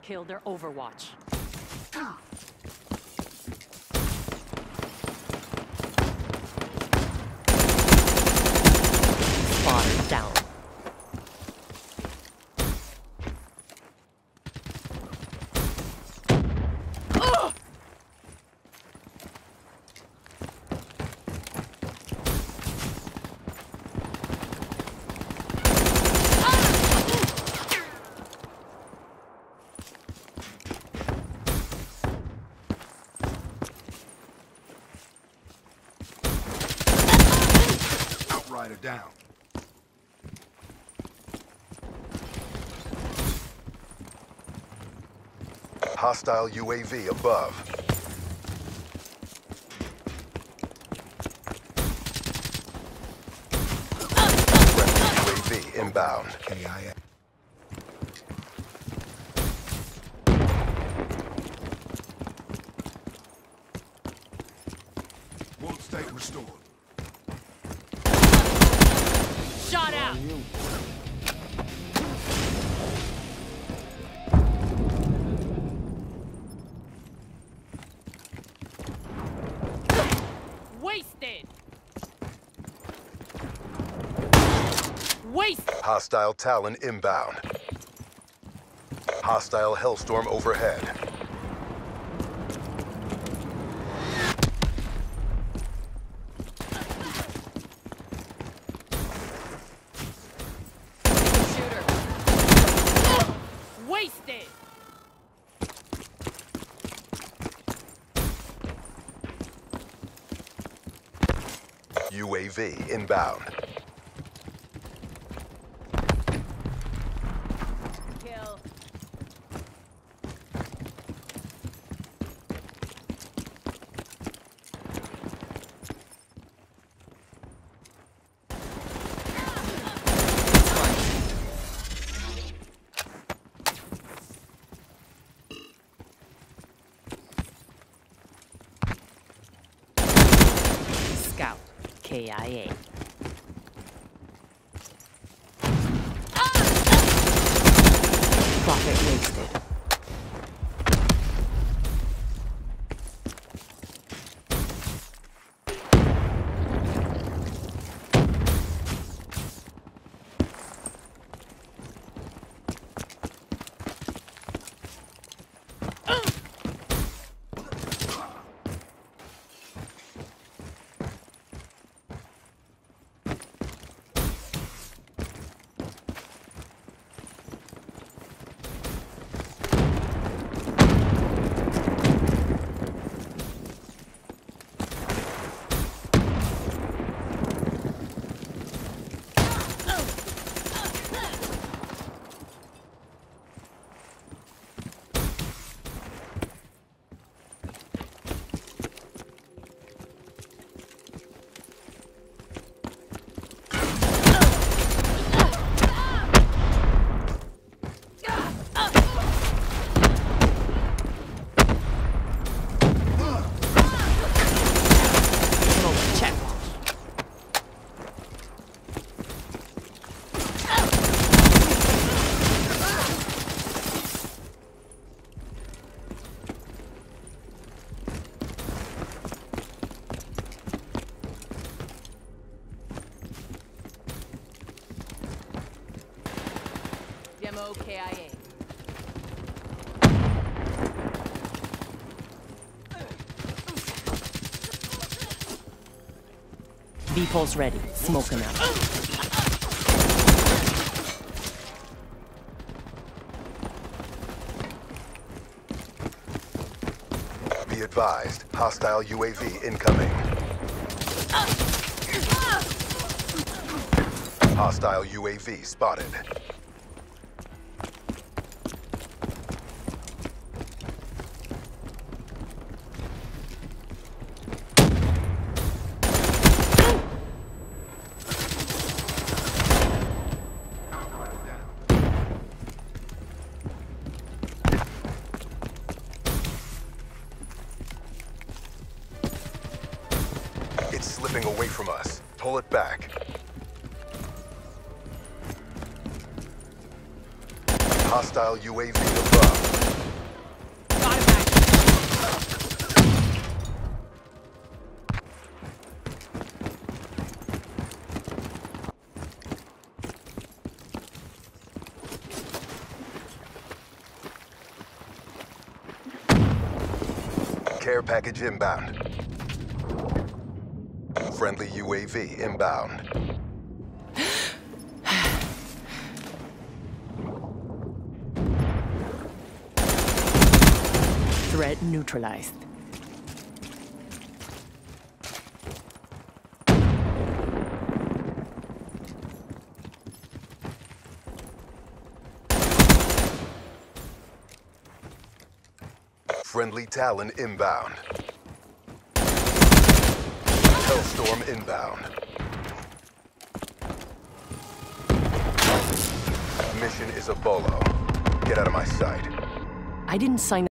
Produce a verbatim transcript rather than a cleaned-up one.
kill their Overwatch. Spotter down. Rider down. Hostile U A V above. Friendly U A V inbound. K I A. World state restored. Shot out! Wasted! Waste! Hostile Talon inbound. Hostile Hellstorm overhead. Shooter! Wasted! U A V inbound. Kill. Scout. K I A. Profit wasted. Demo K I A. V-Pulse ready. Smoke him out. Be advised, hostile U A V incoming. Hostile U A V spotted. It's slipping away from us. Pull it back. Hostile U A V above. Care package inbound. Friendly U A V inbound. Threat neutralized. Friendly Talon inbound. Hellstorm inbound. Mission is a bolo. Get out of my sight. I didn't sign